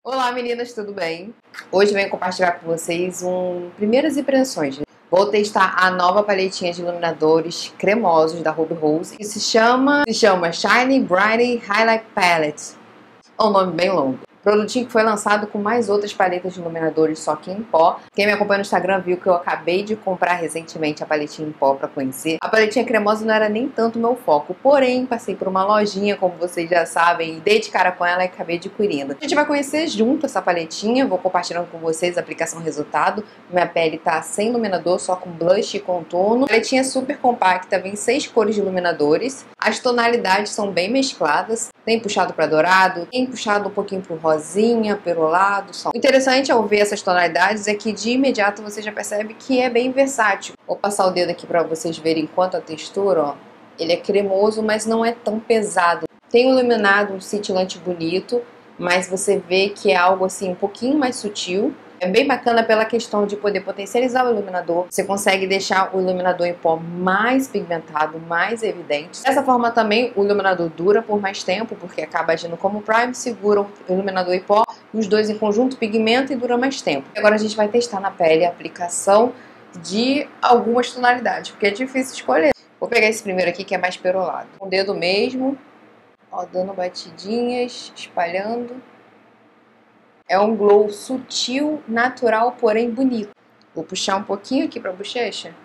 Olá meninas, tudo bem? Hoje venho compartilhar com vocês primeiras impressões. Vou testar a nova paletinha de iluminadores cremosos da Ruby Rose, que se chama Shiny Brighty Highlight Palette. É um nome bem longo. Produtinho que foi lançado com mais outras paletas de iluminadores, só que em pó. Quem me acompanha no Instagram viu que eu acabei de comprar recentemente a paletinha em pó para conhecer. A paletinha cremosa não era nem tanto o meu foco, porém passei por uma lojinha, como vocês já sabem, e dei de cara com ela e acabei adquirindo. A gente vai conhecer junto essa paletinha, vou compartilhando com vocês a aplicação resultado. Minha pele tá sem iluminador, só com blush e contorno. A paletinha é super compacta, vem 6 cores de iluminadores. As tonalidades são bem mescladas, tem puxado para dourado, tem puxado um pouquinho pro rosinha, perolado. O interessante ao ver essas tonalidades é que de imediato você já percebe que é bem versátil. Vou passar o dedo aqui para vocês verem quanto a textura, ó. Ele é cremoso, mas não é tão pesado. Tem um iluminado, um cintilante bonito, mas você vê que é algo assim um pouquinho mais sutil. É bem bacana pela questão de poder potencializar o iluminador. Você consegue deixar o iluminador em pó mais pigmentado, mais evidente. Dessa forma também o iluminador dura por mais tempo, porque acaba agindo como prime, segura o iluminador em pó, e os dois em conjunto pigmenta e dura mais tempo. Agora a gente vai testar na pele a aplicação de algumas tonalidades, porque é difícil escolher. Vou pegar esse primeiro aqui que é mais perolado. Com o dedo mesmo, ó, dando batidinhas, espalhando. É um glow sutil, natural, porém bonito. Vou puxar um pouquinho aqui para a bochecha.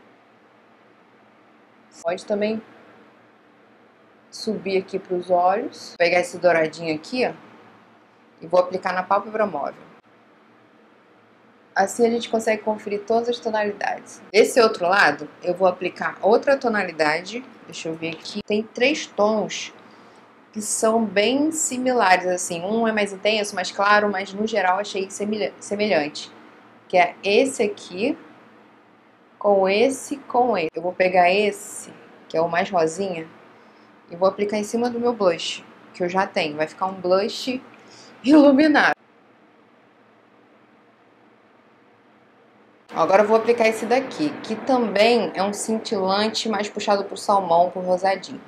Pode também subir aqui para os olhos. Vou pegar esse douradinho aqui, ó, e vou aplicar na pálpebra móvel. Assim a gente consegue conferir todas as tonalidades. Desse outro lado, eu vou aplicar outra tonalidade. Deixa eu ver aqui. Tem 3 tons que são bem similares, assim. Um é mais intenso, mais claro, mas no geral achei semelhante. Que é esse aqui, com esse. Eu vou pegar esse, que é o mais rosinha, e vou aplicar em cima do meu blush, que eu já tenho. Vai ficar um blush iluminado. Agora eu vou aplicar esse daqui, que também é um cintilante mais puxado pro salmão, pro rosadinho.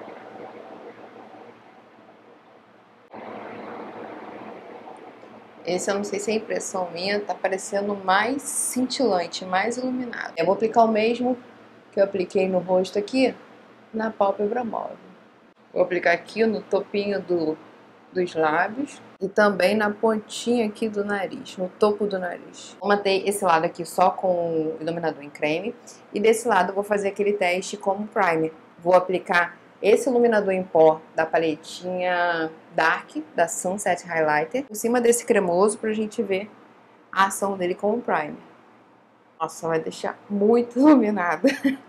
Esse eu não sei se é impressão minha, tá parecendo mais cintilante, mais iluminado. Eu vou aplicar o mesmo que eu apliquei no rosto aqui, na pálpebra móvel. Vou aplicar aqui no topinho dos lábios e também na pontinha aqui do nariz, no topo do nariz. Vou manter esse lado aqui só com o iluminador em creme e desse lado eu vou fazer aquele teste como primer. Vou aplicar esse iluminador em pó da paletinha Dark, da Sunset Highlighter, por cima desse cremoso pra gente ver a ação dele como primer. Nossa, vai deixar muito iluminada.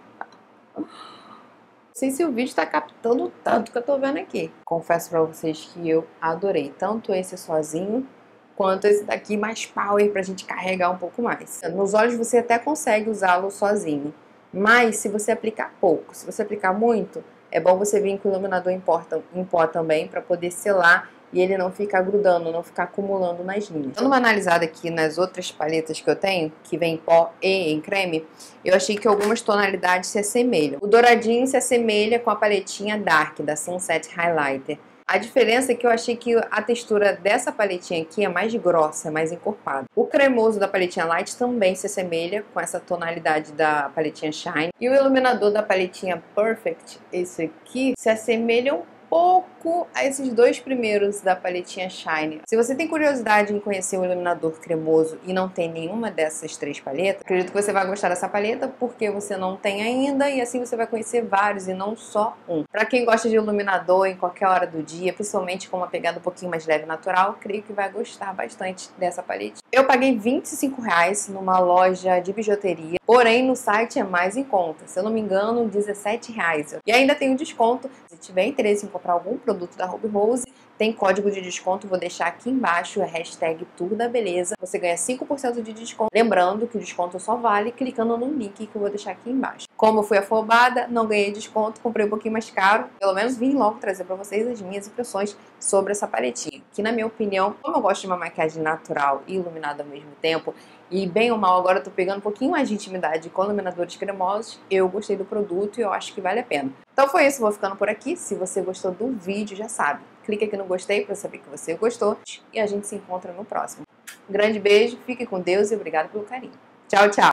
Não sei se o vídeo tá captando tanto que eu tô vendo aqui. Confesso pra vocês que eu adorei tanto esse sozinho, quanto esse daqui mais power pra gente carregar um pouco mais. Nos olhos você até consegue usá-lo sozinho, mas se você aplicar pouco, se você aplicar muito, é bom você vir com o iluminador em pó também, para poder selar e ele não ficar grudando, não ficar acumulando nas linhas. Dando uma analisada aqui nas outras paletas que eu tenho, que vem em pó e em creme, eu achei que algumas tonalidades se assemelham. O douradinho se assemelha com a paletinha Dark, da Sunset Highlighter. A diferença é que eu achei que a textura dessa paletinha aqui é mais grossa, mais encorpada. O cremoso da paletinha Light também se assemelha com essa tonalidade da paletinha Shine. E o iluminador da paletinha Perfect, esse aqui, se assemelha um pouco a esses dois primeiros da paletinha Shine. Se você tem curiosidade em conhecer o iluminador cremoso e não tem nenhuma dessas 3 paletas, acredito que você vai gostar dessa paleta porque você não tem ainda e assim você vai conhecer vários e não só um. Para quem gosta de iluminador em qualquer hora do dia, principalmente com uma pegada um pouquinho mais leve e natural, creio que vai gostar bastante dessa paleta. Eu paguei R$25 numa loja de bijuteria, porém no site é mais em conta, se eu não me engano R$17. E ainda tem um desconto, se tiver interesse em comprar algum produto da Ruby Rose, tem código de desconto, vou deixar aqui embaixo, a hashtag Tour da Beleza. Você ganha 5% de desconto. Lembrando que o desconto só vale clicando no link que eu vou deixar aqui embaixo. Como eu fui afobada, não ganhei desconto, comprei um pouquinho mais caro. Pelo menos vim logo trazer pra vocês as minhas impressões sobre essa paletinha. Que na minha opinião, como eu gosto de uma maquiagem natural e iluminada ao mesmo tempo, e bem ou mal agora eu tô pegando um pouquinho mais de intimidade com iluminadores cremosos, eu gostei do produto e eu acho que vale a pena. Então foi isso, vou ficando por aqui. Se você gostou do vídeo, já sabe, clique aqui no gostei para saber que você gostou e a gente se encontra no próximo. Um grande beijo, fique com Deus e obrigado pelo carinho. Tchau, tchau!